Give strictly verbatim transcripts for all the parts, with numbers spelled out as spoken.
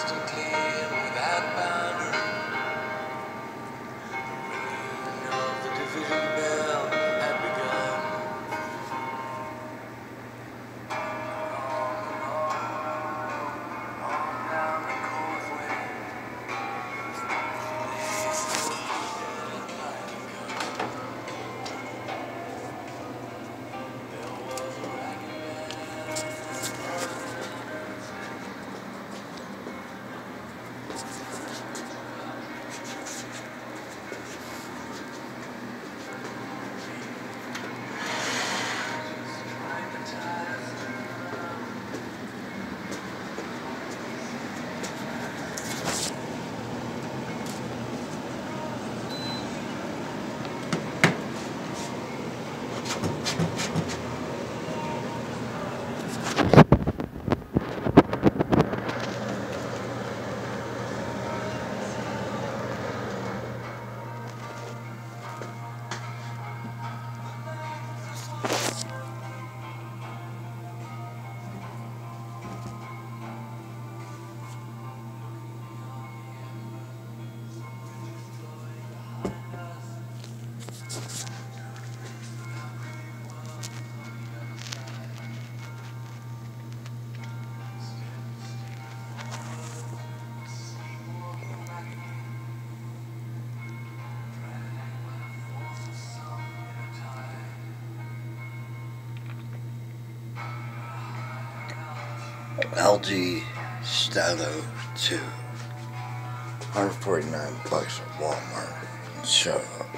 crystal clear without boundary. The ringing of the division bell had begun. On and on, on down the causeway. L G Stilo two, one hundred forty-nine bucks at Walmart. Shut up.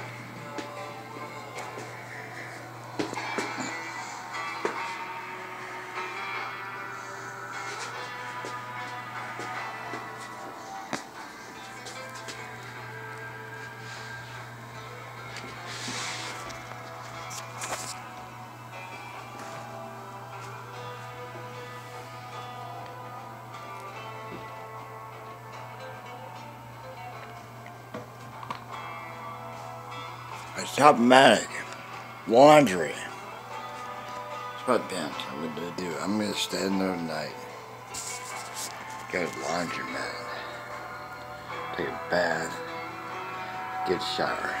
It's Top-Matic laundry. It's my pants. I'm gonna do. I'm gonna stand there tonight. Go to the laundromat. Take a bath. Get a shower.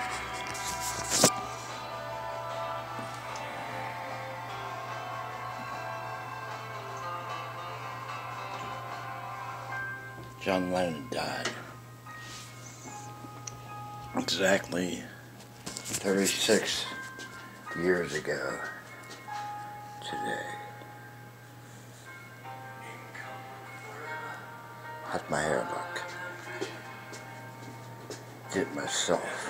John Lennon died. Exactly thirty-six years ago today. How's my hair look? Did myself.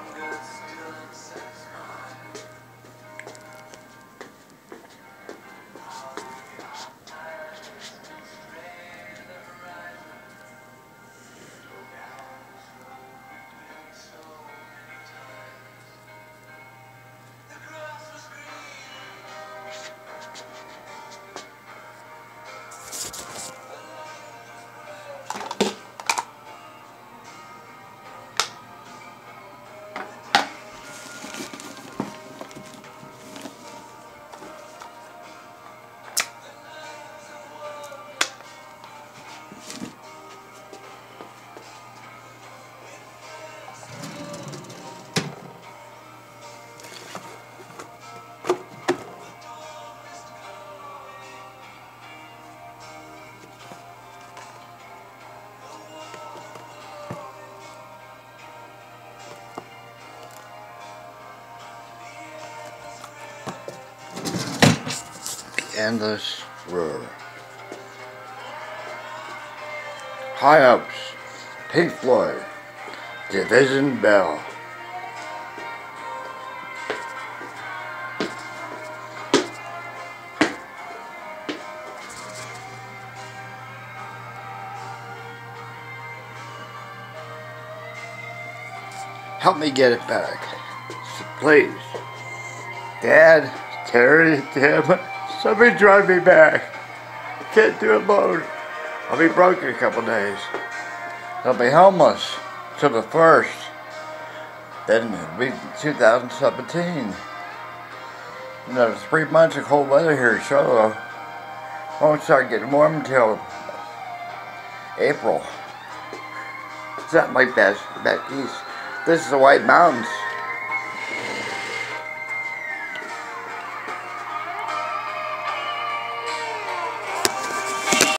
Endless Roar. High Ups, Pink Floyd, Division Bell. Help me get it back, please. Dad, Terry, Tim, somebody drive me back. Can't do it alone. I'll be broke in a couple days. I'll be homeless till the first. Then it'll be two thousand seventeen. Another three months of cold weather here in Charlotte. Won't start getting warm until April. It's not like that back east. This is the White Mountains.